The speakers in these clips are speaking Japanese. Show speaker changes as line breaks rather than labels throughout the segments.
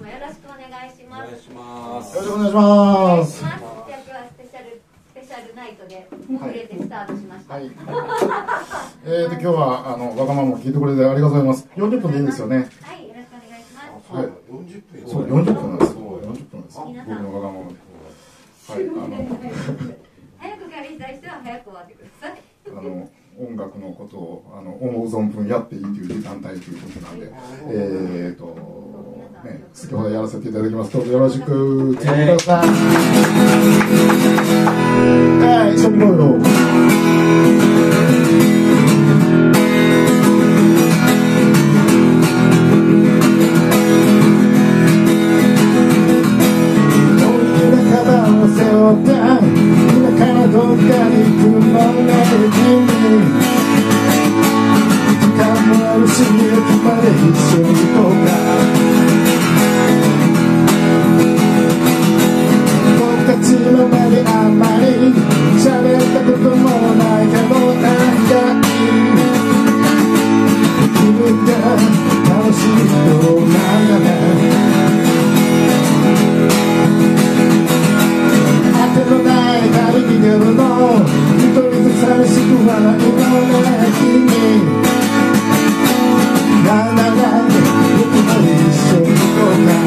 よろしくお願いします。
お願いします。
よろしくお願いします。
じゃあ今日はスペシャルナイトで遅れてスタートしました。
はい。今日はわがままを聞いてくれてありがとうございます。40分でいいんですよね。
はい、よろしくお願いします。
はい。
40分。
そう40分なんです。40分なんです。僕
皆さん
のわがままで。はい。
早く帰りたい人は早く終わってください。
音楽のことを思う存分やっていいという時間帯ということなんで、ね、好きほどやらせていただきます。どうぞよろしく聞いてください。はい、一緒に行こうよ。どっかに雲が出て時間もあるし駅まで一緒に行こうか僕たち今まであんまり喋ったこともないけどなんかいい気分が楽しいようなんだね当てのない旅に出るの一人ずつ寂しくはないのね君なんだなんで僕も一緒に行こうか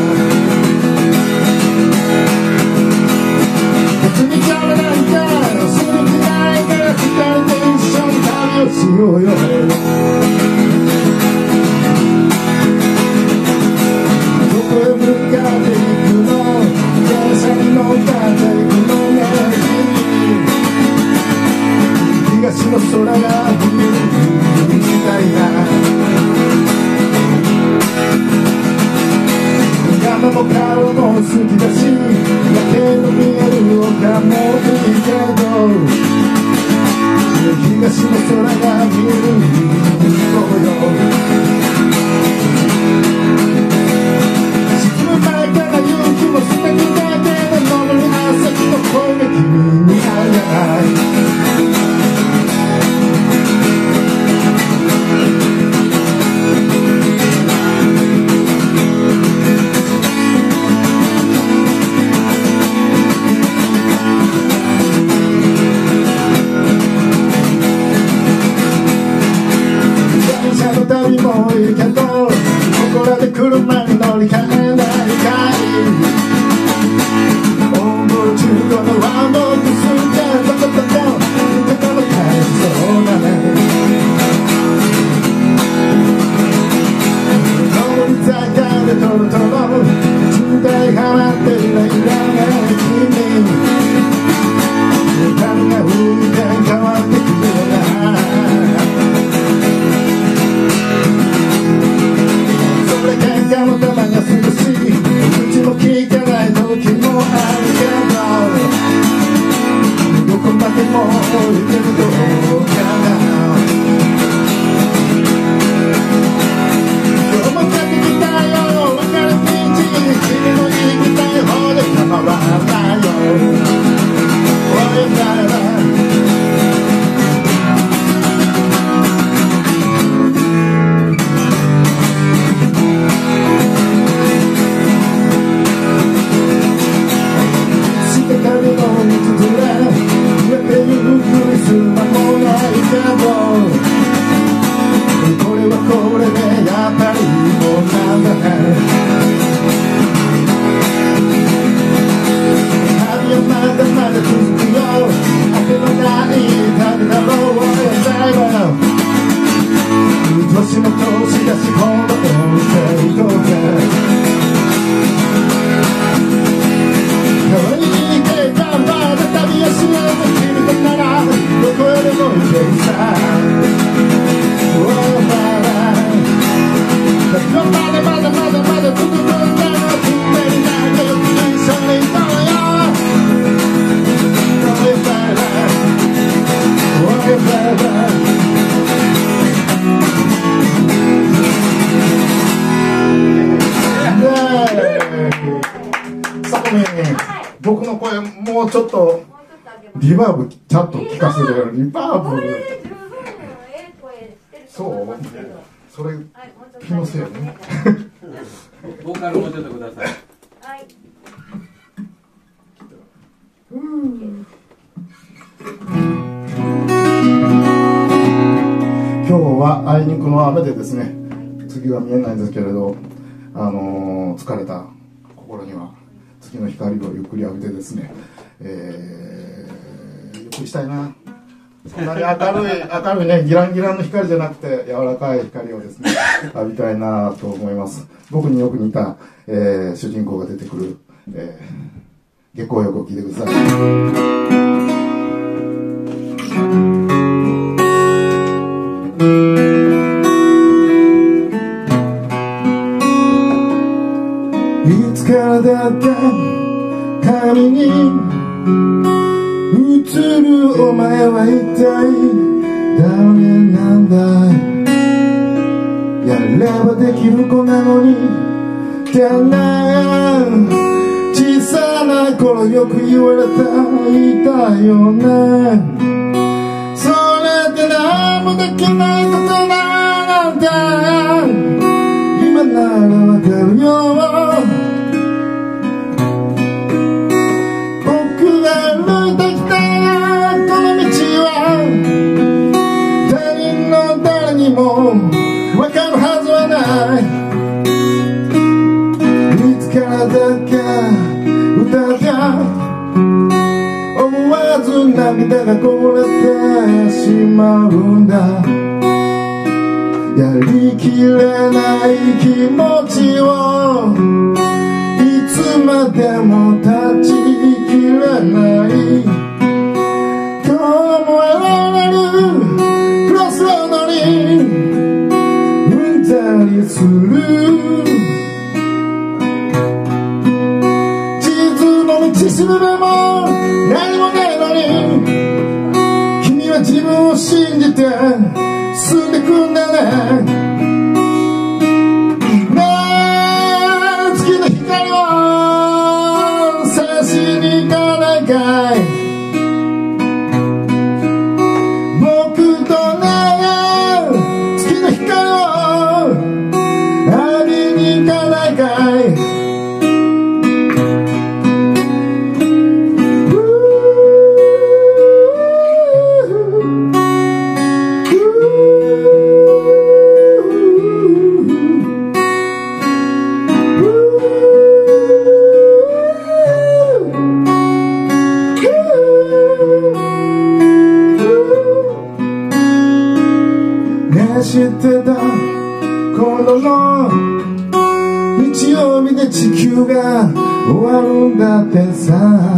別に邪魔なんかする気ないから二人で一緒に旅をしようよどこへ向かっていくの電車に乗ったっていくのね東の空が見えるみたいな山も川も好きだし夜景の見える丘もいいけど東の空が見えるそうよ沈む前から勇気も素敵だけど登る朝日の声が君に会えない旅もいいけどここらで車に乗り換えないかいオンボー中古のワンボックスでトコトコトコトコ帰りそうだね上り坂でトロトロ渋滞はまっていないんだね君髪が浮いて変わってくるよな喧嘩もたまにはするし口も聞かない時もあるけどどこまでも行けるどうかな今日も帰ってきたよ分かる道君の行きたい方で構わないよおいだら旅の道連れ揺れてゆくりす間もないけどこれはこれでやっぱりもうなんだね旅はまだまだ続くよ当てのない旅だろうよ最後年も年だしこの音程度で可愛いまだ旅をしようと決めたならどこへでも行けるさまだまだまだまだ続くんだの決めないで一緒に行こうよさとみ僕の声もうちょっとリバーブちゃんと聞かせてくれるリバーブそうそれ気のせいね
ボーカルもうちょっとください。
はい。
今日はあいにくの雨でですね、月が見えないんですけれど、疲れた心には月の光をゆっくり浴びてですね、ゆっくりしたいな。そんなに明るいね、ギランギランの光じゃなくて柔らかい光をですね浴びたいなと思います。僕によく似た、主人公が出てくる、月光浴を聞いてください。いつからだって髪に映るお前は一体誰なんだい。やればできる子なのにってな、小さな頃よく言われたいたよね。それで何もできないことなんだ、今ならわかるよ。僕が歩いてきたこの道は他人の誰にもわかるはずはない。いつからだか歌が思わず涙がこぼれてしまうんだ。やりきれない気持ちをいつまでも断ち切れない。今日も現れるクロスロードにうんざりする。地図の道しるべも何もないのに君は自分を信じて進んでくんだね。ねえ月の光を探しに行かないかい。僕とね月の光を浴びに行かないかい。知ってた頃の日曜日で地球が終わるんだってさ。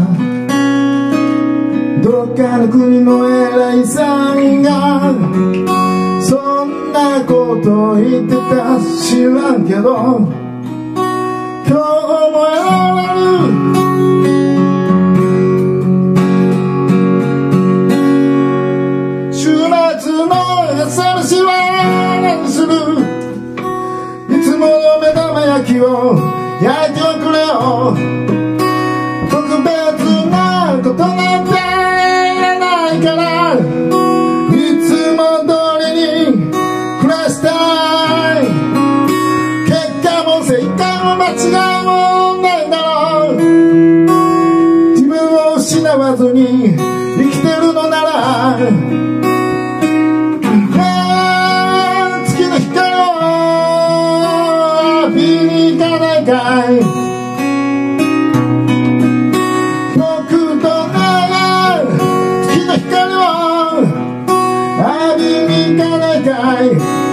どっかの国の偉いさんがそんなこと言ってた知らんけど、今日も現れる週末の朝飯は何する。いつもの目玉焼きを焼いておくれよ。特別なことなんていらないから、いつも通りに暮らしたい。結果も正解も間違いもないだろう。自分を失わずに生きてるのなら僕とね月の光を浴びに行かないかい。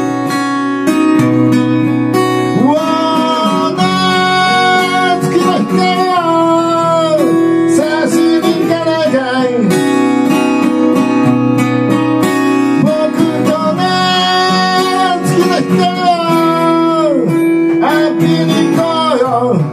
うわー月の光を探しに行かないかい。僕とね月の光を浴びに行こうよ。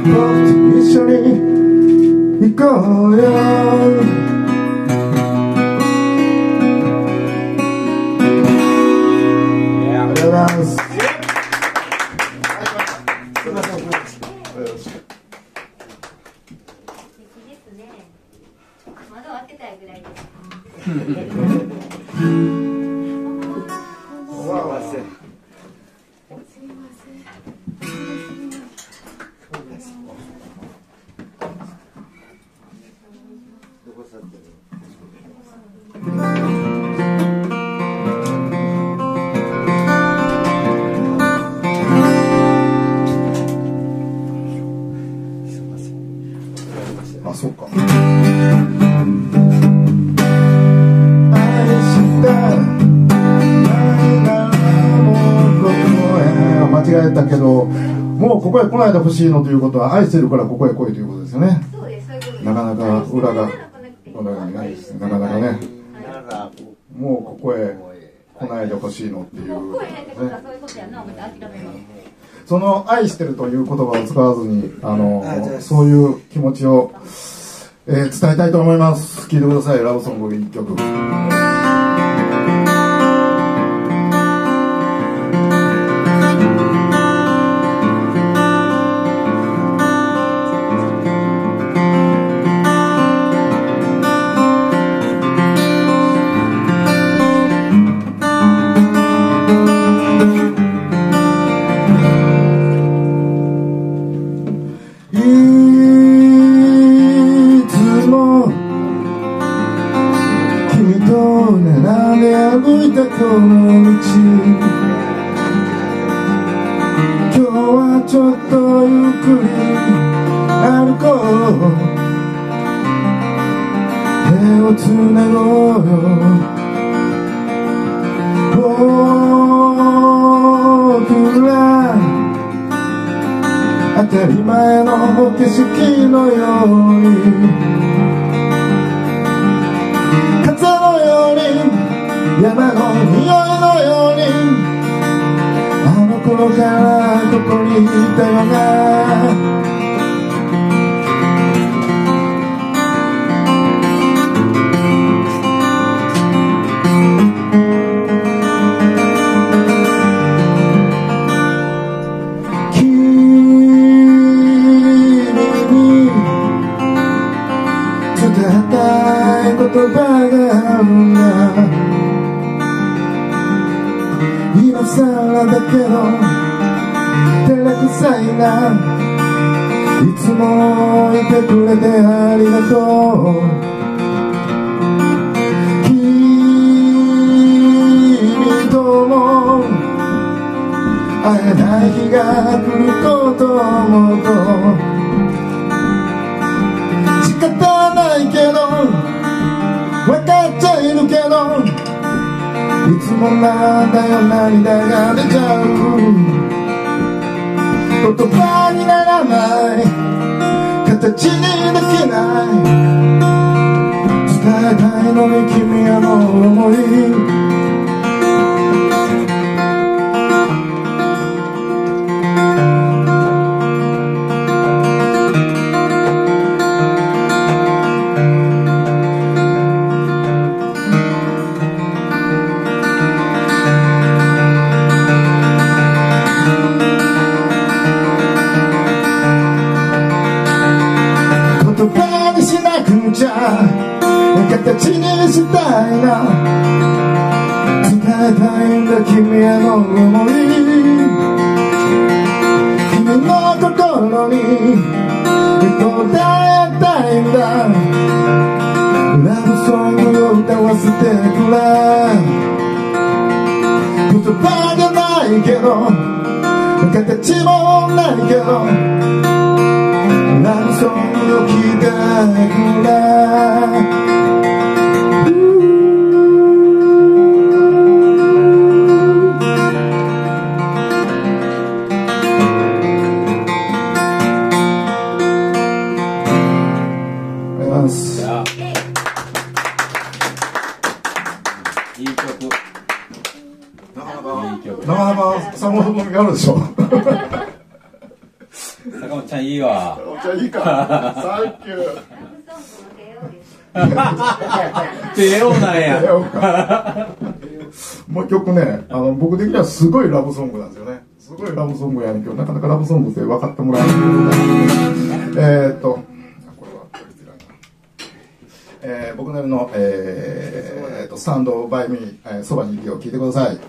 一緒に行こうよ。ありがとうございます。
窓開けたいぐらいです。
あ、そうか。間違えたけど、もうここへ来ないでほしいのということは、愛してるからここへ来いということですよね。
そうです、そういうことです。
なかなか裏がなかなかね、もうここへ来ないでほしいのっていう、
もう来えへんってことはそういうことやな、思って諦めます。
その愛してるという言葉を使わずに、そういう気持ちを、伝えたいと思います。聴いてください。ラブソング1曲。この道、今日はちょっとゆっくり歩こう。手をつなごうよ。僕ら当たり前の景色のように、風のように、山の匂いのように、あの頃からここにいたよな。君に伝えたい言葉があるんだ。今更だけど照れくさいな。いつもいてくれてありがとう。君とも会えない日が来ることを思うと、仕方ないけど分かっちゃいるけど、いつもなんだよ涙が出ちゃう。言葉にならない、形にできない、伝えたいのに君はの想い。形にしたいな、伝えたいんだ君への想い。君の心に答えたいんだ。ラブソングを歌わせてくれ。言葉じゃないけど形もないけど、ラブソングを聴いてくれ。なかなか3本組があるでしょ。
坂本ちゃんゃんいいわ。
お茶いいか。サンキュー。
帝王なんや。
もう一曲ね、僕的にはすごいラブソングなんですよね。すごいラブソングやねんけど、なかなかラブソングって分かってもらえないけどね。これは僕なりの、スタンドバイミー、そばにいてを聞いてください。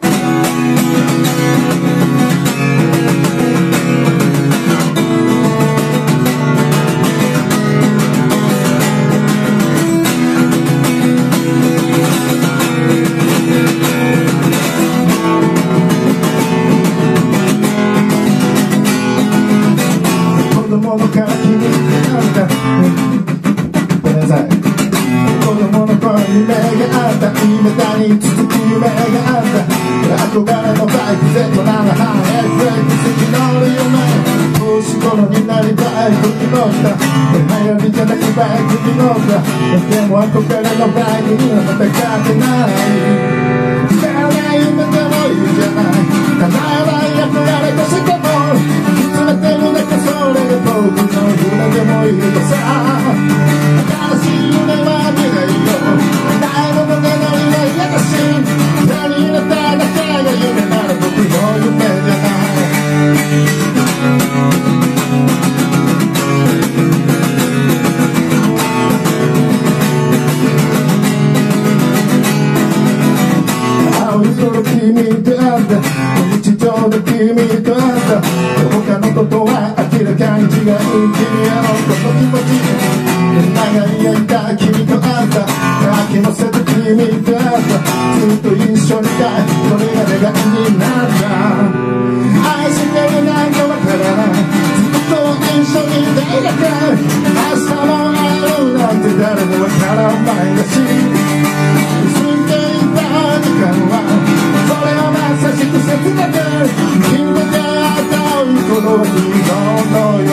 憧れのバイク Z7 ハン FX に乗る夢星頃になりバイクに乗った流行りじゃなくバイクに乗ったでも憧れのバイクにはまた勝てない知らない夢でもいいじゃない叶えない憧れとしても見つめてるだけそれが僕の夢でもいいとさ新しい夢は見ないよないもので乗りは嫌だし何になっただけが夢なら僕の夢じゃない青い空君と会った日常で君と会った他のことは明らかに違う君へのこの気持ち長い間君と会った飽きもせず君と会ったずっと一緒にいたいそれが願いになった愛してるなんかわからないずっと一緒にいたいだけ明日も会えるなんて誰もわからないらしい過ぎていた時間はそれをまさしく切なく君と出会ったこの日のよ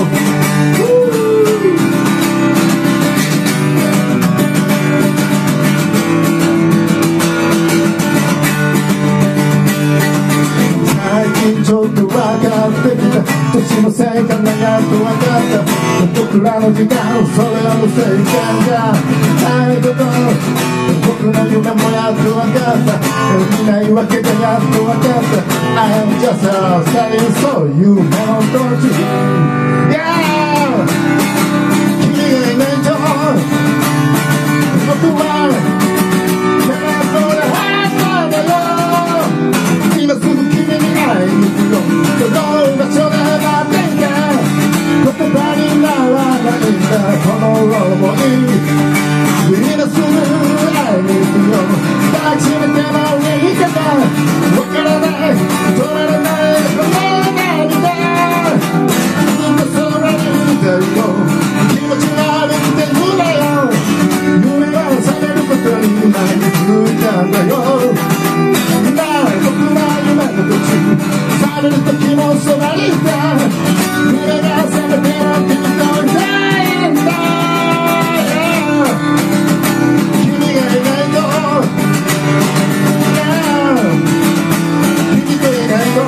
ちょっと分かってきた年のせいかなやっと分かった僕らの時間それらのせいかじゃないこと僕の夢もやっと分かった見ないわけじゃやっと分かった I'm just a saying so 夢の途中 Yeah 君がいないと僕はやっとで話したんだよ今すぐ君に会いに行くよどの場所で待っていて言葉にならないんだこの想い今すぐ会いに行くよ抱きしめても言い方わからない止まらないこの涙ずっと空にいてるよ気持ち悪くて言うなよ夢は覚めることに毎日続いたんだよ僕は夢の途中覚める時もそばにいた夢が覚めても君といたいんだ君がいないと君といないと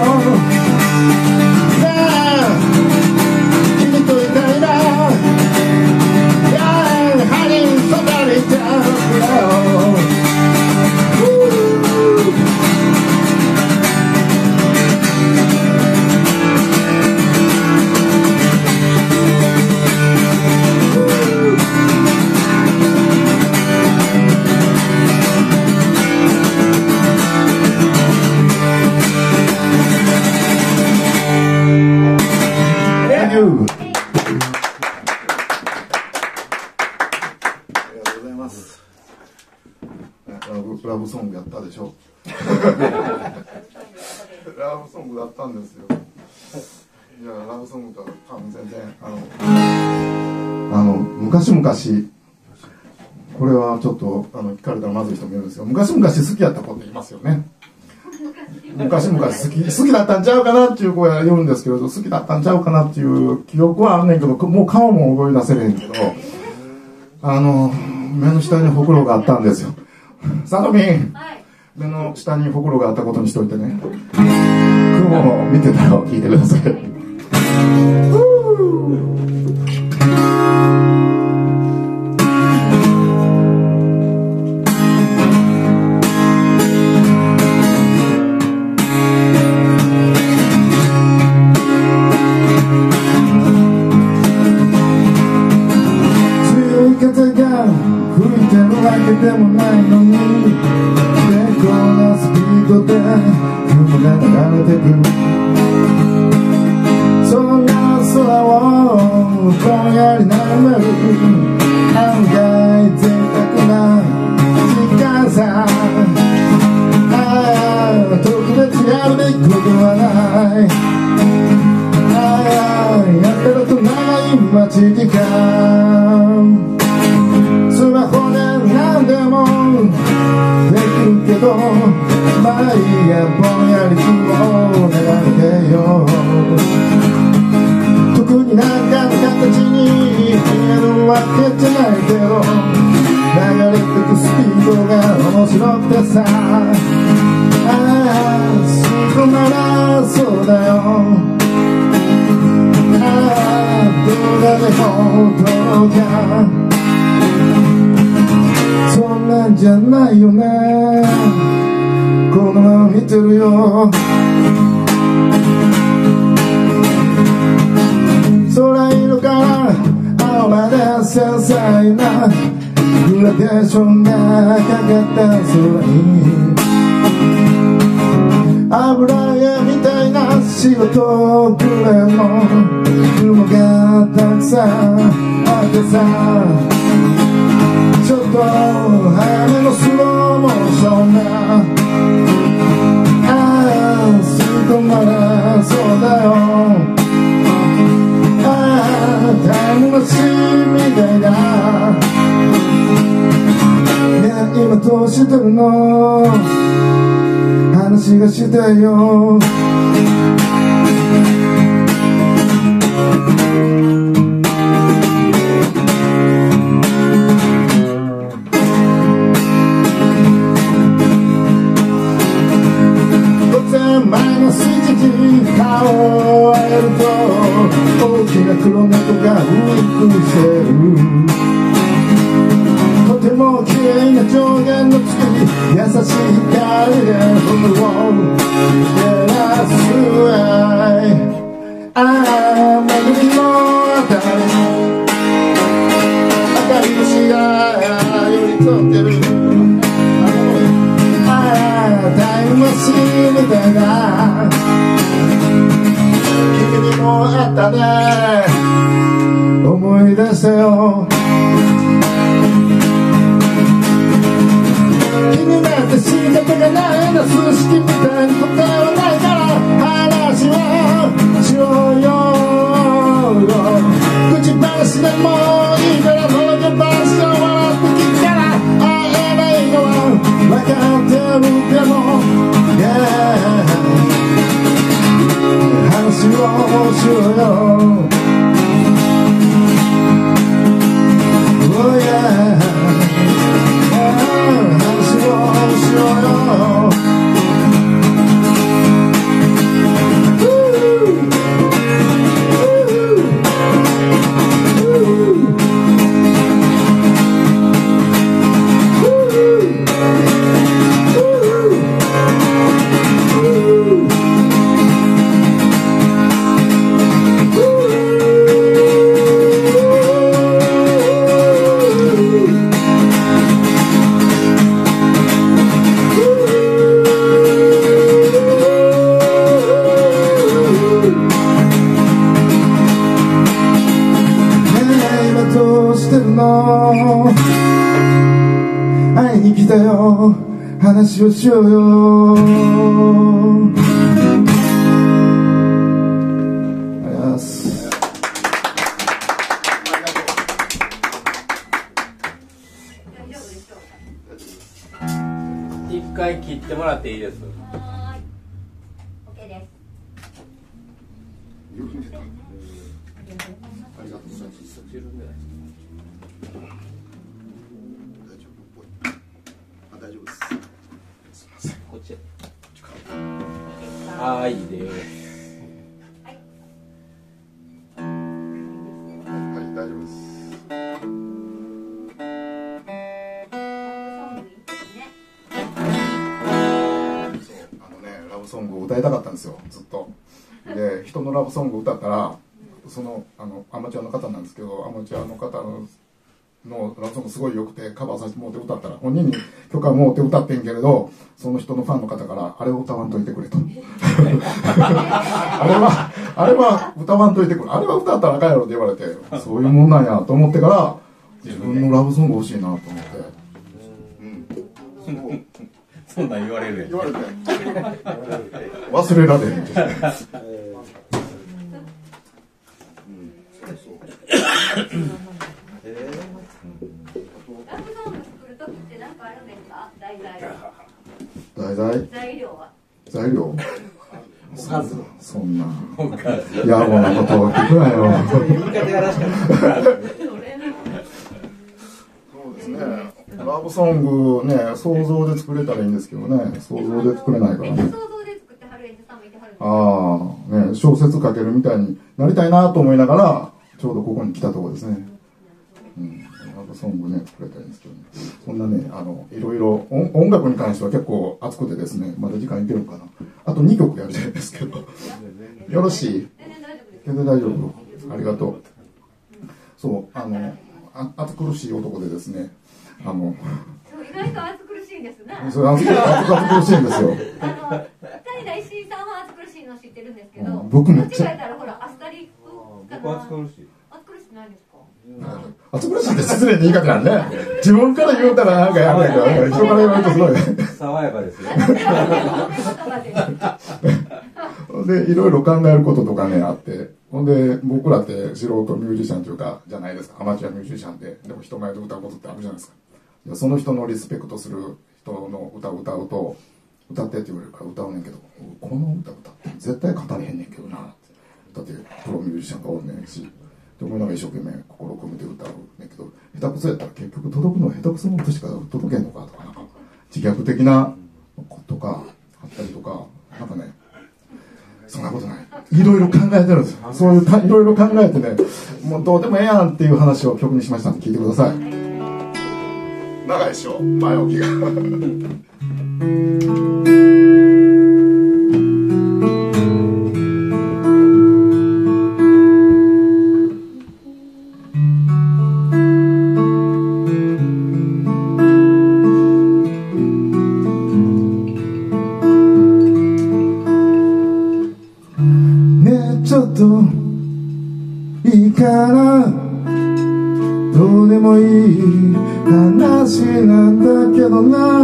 君といたいなハニーそばにいたラブソングやったでしょラブソングだったんですよいやラブソングとは全然昔々これはちょっと聞かれたらまずい人もいるんですよ昔々好きやった子って言いますよね昔々好きだったんちゃうかなっていう子が言うんですけど好きだったんちゃうかなっていう記憶はあんねんけどもう顔も覚え出せれへんけど目の下にほくろがあったんですよさとみん、はい、目の下にほくろがあったことにしといてね雲を見てたら聞いてくださいでもないのに結構なスピードで雲が流れてくそんな空をぼんやり眺める案外贅沢な時間さ特別やるべきことはないやってると長い待ち時間スマホで何でもできるけどまあいいやぼんやり雲を眺めてよ特に何かの形に見えるわけじゃないけど流れてくスピードが面白くてさそこならそうだよ動画でも撮ろうかそんなんじゃないよねこのまま見てるよ空色から青まで繊細なグラデーションがかかった空に油絵みたいな白とグレーの雲がたくさんあってさちょっと早めのスローモーションが吸い込まれそうだよタイムマシンみたいだね今どうしてるの話がしたいよマイナス1時顔を上げると大きな黒猫がウインクしてるとても綺麗な上限の月に優しい光で僕を照らす巡りのあたり赤い星が寄り添ってるタイムマシンみたいな君にもあったね思い出したよ気になって仕方がないな数式みたいに答えはないから話をしようよ口話でもいいからその手話を笑って聞くから会えないのは分かってるけど話をしようよ Oh yeah 話をしようよ会いに来たよ話をしようよありがとうございます
一回切ってもらっていいです
はーい OK です
ありがとうございます大丈夫です。すみません。
こっちああいいです
はい
はい、大丈夫です。ラブソングを歌いたかったんですよ、ずっと。で、人のラブソングを歌ったら、そのアマチュアの方なんですけど、アマチュアの方ののラブソングすごい良くてカバーさせてもらって歌ったら本人に許可もって歌ってんけれど、その人のファンの方からあれを歌わんといてくれとあれは歌わんといてくれ、あれは歌ったらあかんやろって言われて、そういうもんなんやと思ってから自分のラブソング欲しいなと思って、
そんなん言われるやん。
言われて忘れられへん
ラブソング作るときって何かあるんですか？題材
材
料は
材料そんな
おかず
野暮なことを聞くなよ
言い方やらしかった。
そうですね、ラブソングね、想像で作れたらいいんですけどね、想像で作れないからね。
想像で作ってはる演者さんもいてはるんですか？
ああ、ね、小説書けるみたいになりたいなと思いながらちょうどここに来たところですね。ラブソングね作れたらいいんですけどね。そんなね、いろいろ音楽に関しては結構熱くてですね、まだ時間いけるのかな。あと2曲やりたいんですけどよろしい？全然大丈夫。ありがとう。そう、暑苦しい男でですね、
そう意外と暑苦しいんですね。
それ暑苦しいんですよ。
谷田石井さんは暑苦しいの知ってるんですけど、
僕めっちゃ
間違えたらほらアスタリかな。
暑苦しい。
暑苦しくないですか？
暑苦しいって失礼な言い方なんね。自分から言うたらなんかやんないけど、人から言われるとすごいね。
爽やかですよ。
で、いろいろ考えることとかね、あって。ほんで、僕らって素人ミュージシャンというか、じゃないですか。アマチュアミュージシャンで、でも人前で歌うことってあるじゃないですか。その人のリスペクトする人の歌を歌うと、歌ってって言われるから歌うねんけど、この歌歌って絶対語れへんねんけどなって。だってプロミュージシャンがおんねんし、で思いながら一生懸命心を込めて歌うねんけど、下手くそやったら結局届くのは下手くそのことしか届けんのかとか、なんか自虐的なことかあったりとか、なんかね、そんなことない。いろいろ考えてるんですよ。そういういろいろ考えてね、もうどうでもええやんっていう話を曲にしましたんで聞いてください。長いでしょ、前置きが。ちょっといいかな、どうでもいい話なんだけどな、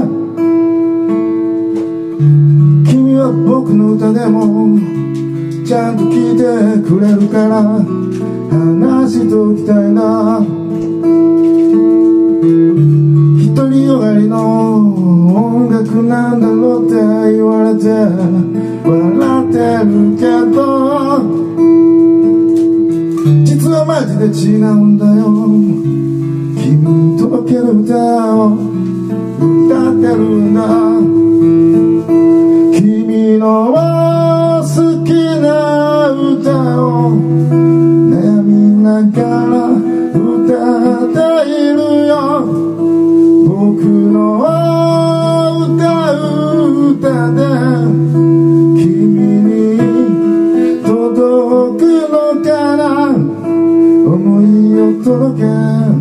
君は僕の歌でもちゃんと聞いてくれるから話しておきたいな。独りよがりの音楽なんだろうって言われて笑ってるけど、実はマジで違うんだよ。君に届ける歌を歌ってるんだ。君の好きな歌を悩みながら歌っているよ。僕の歌う歌で君に届くのかな、思いを届け。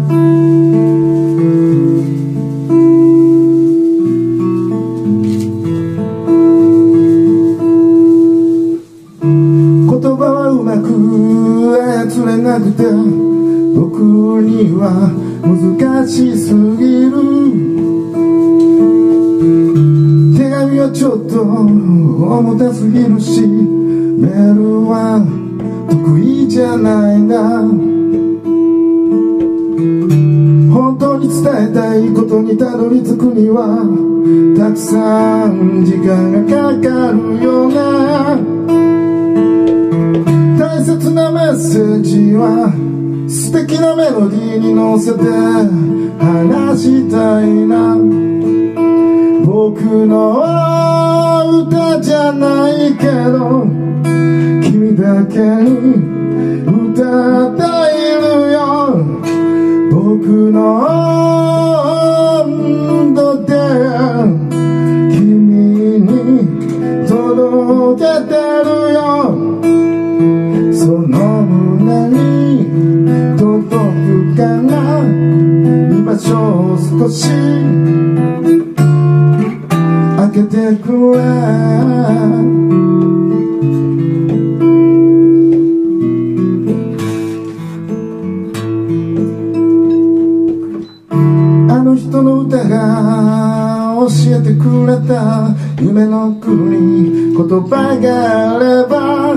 言葉はうまく操れなくて僕には難しすぎる。手紙はちょっと重たすぎるし、メールは得意じゃないんだ。本当に伝えたいことにたどり着くにはたくさん時間がかかるよね。大切なメッセージは素敵なメロディーに乗せて話したいな。僕の歌じゃないけど君だけに歌っているよ。僕の温度で君に届けてるよ。その胸に届くかな。 を少し開けてくれ。あの人の歌が教えてくれた夢の国、言葉があれば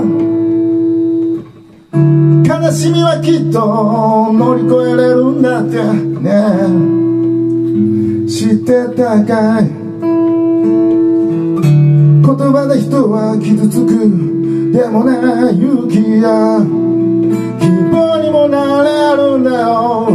悲しみはきっと乗り越えれるんだってね。知ってたかい？言葉で人は傷つく。でもね、勇気や希望にもなれるんだよ。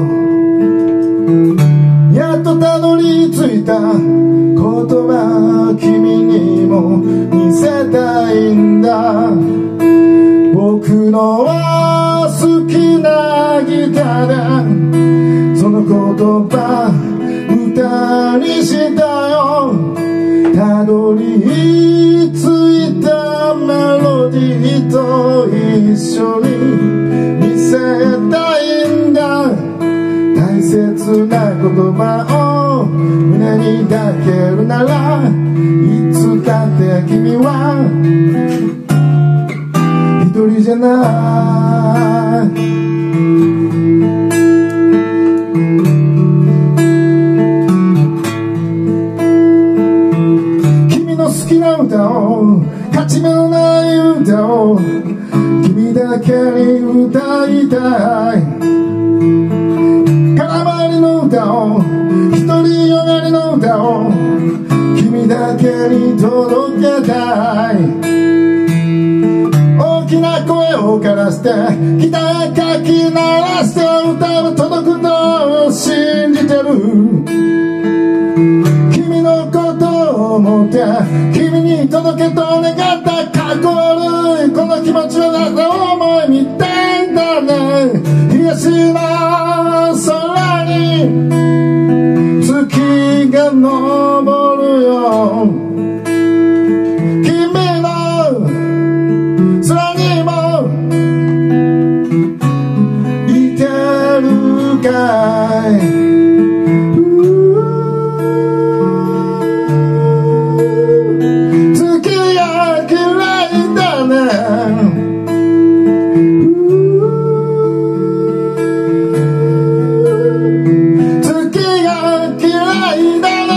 やっとたどり着いた言葉、君にも見せたいんだ。僕の好きなギターでその言葉歌にしたよ。たどり着いたメロディーと一緒に見せたいんだ。大切な言葉を胸に抱けるならいつだって君は一人じゃない。君の好きな歌を、勝ち目のない歌を君だけに歌いたい。空回りの歌を、独りよがりの歌を君だけに届けたい。大きな声を枯らしてギターかき鳴らして歌は届くと信じてる。君のことを思って君に届けと願ったかっこ悪いこの気持ちはなんか思いみたいんだね。東の空に月が昇るよ。君の空にもいてるかい。月が嫌いだね。月が嫌いだね。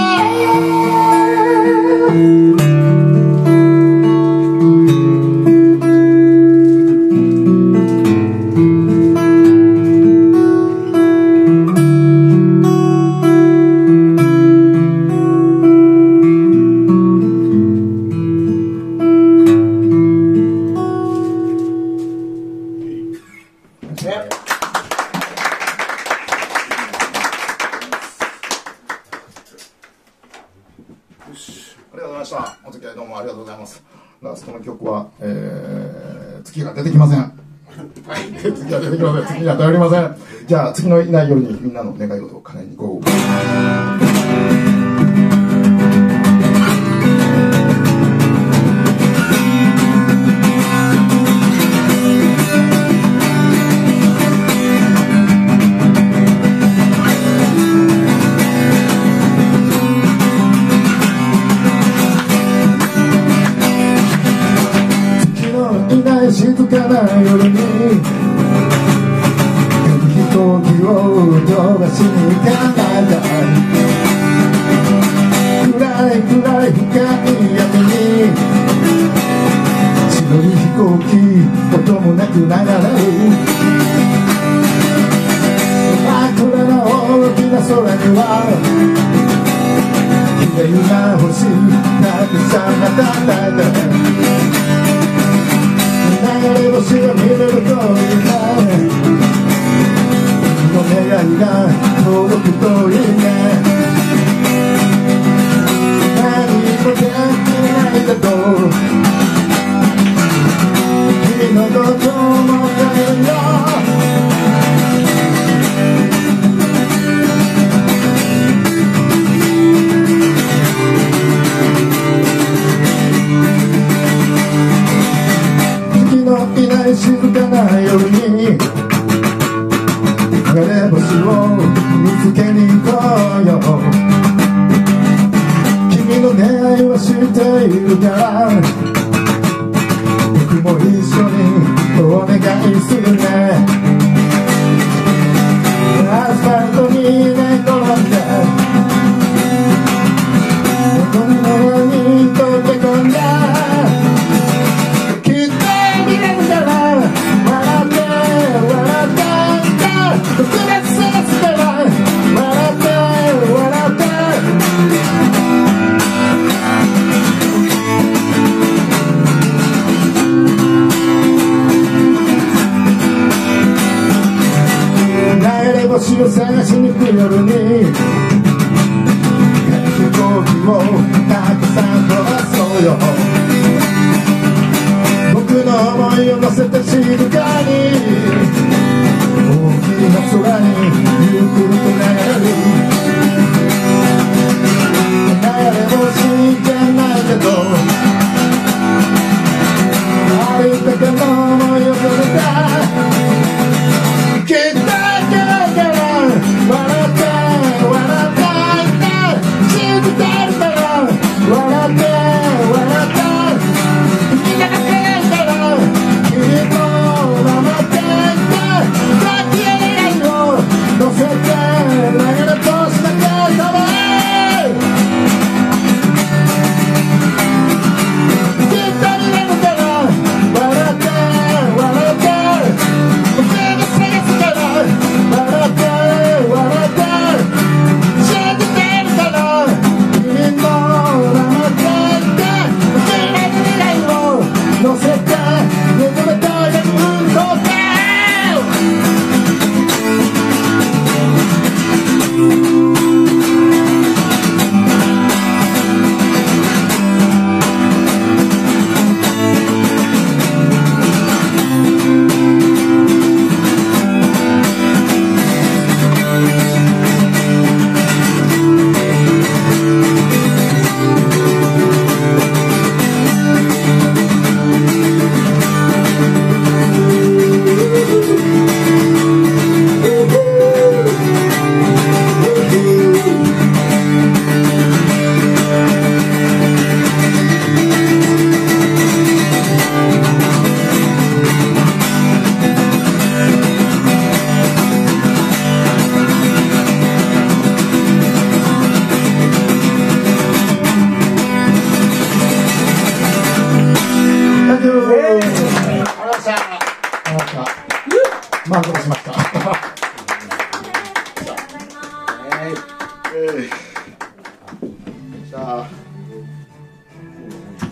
ありがとうございました。お付き合いどうもありがとうございます。ラストの曲は、月が出てきません。はい、月が出てきません。月には頼りません。じゃあ、次のいない夜にみんなの願い事を叶えに行こう。静かな夜に飛行機を飛ばしに行かないかい。暗い暗い深い闇に白い飛行機音もなく流れる。真っ暗な大きな空には綺麗な星たくさんまたたいて流れ星が見れるといいな。君の願いが届くといいね。何もできないだと君のことを思ってるよ。いない静かな夜に流れ星を見つけに行こう。 よ君の願いは知っているから僕も一緒にお願いするねアスファルトに寝転んでこのままに溶け込んだきっと見れるから笑って笑って特別させたら笑って笑って流れ星を探しに行く夜に飛行機をたくさん飛ばそうよ僕の想いを乗せて静かに大きな空にゆっくりと流れる流れ星じゃないけど歩いたかの思いを込めたきっと笑って笑って信じてるから笑って笑って君が泣けないから君と守っていって抱き合えないを乗せて流れ星だけ飛べきっと見れるから笑って笑って僕が探すから笑って乗せて望めたい運動で満足しました。さあ